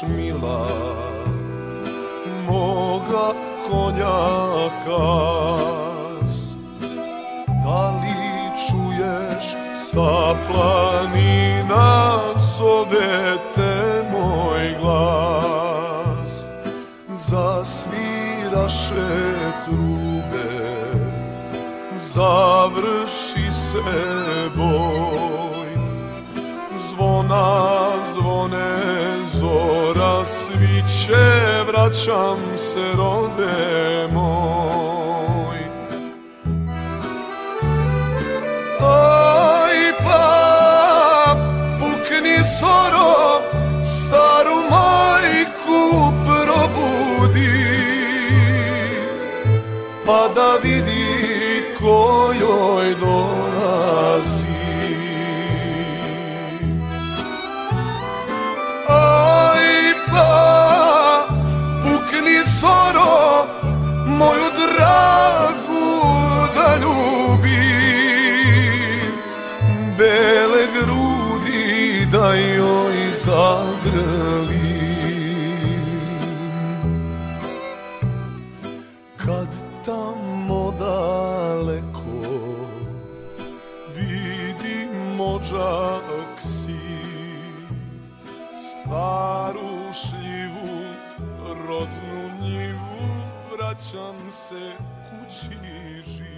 mila moga konja kas? Da li čuješ sa planina zove te moj glas? Zasviraše trube, završi se boj, zvona zvone, zora sviće, vraćam se rode moj. Aj pa pukni soro, staru majku probudi, pa da vidi ko joj dolazi. Aj pa pukni soro, moju dragu da ljubi, bele grudi da joj zagrli. Kad tamo daleko vidim odžak si, staru šljivu, rodnu njivu, vraćam se kući živ.